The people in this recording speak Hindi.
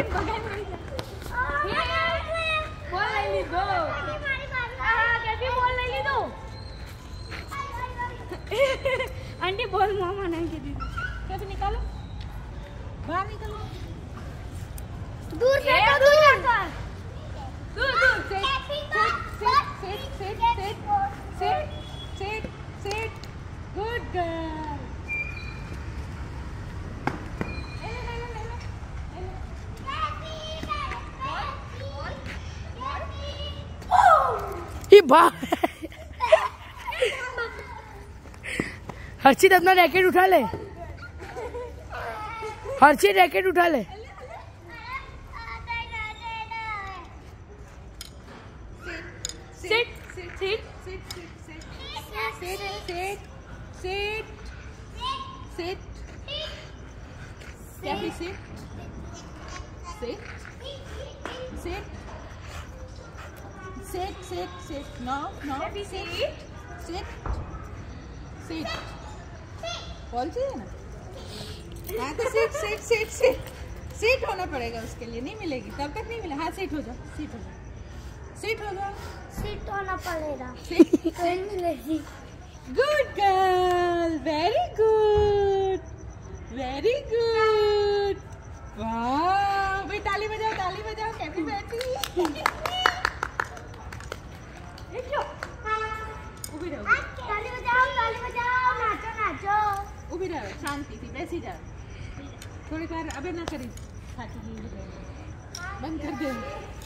बॉल ले ली दो। कैसी बॉल ले ली दो। आंटी बॉल मामा नहीं की दी। कैसे निकालो? बाहर निकालो। दूर से दूर sit good girl। ये हर्षित अपना रैकेट उठा ले। हर्षित रैकेट उठा ले। Sit. No. Sit. बॉल चाहिए ना? हाँ तो sit होना पड़ेगा उसके लिए। नहीं मिलेगी तब तक नहीं मिले। हाँ sit हो जाओ। sit होना पड़ेगा। नहीं मिलेगी। Good girl, very good। वाह, भाई ताली बजाओ। कैसी बैठी? नाचो। उभी रहो, शांति थी, वैसी जाओ। थोड़ी देर अबे ना करी, बंद कर दे।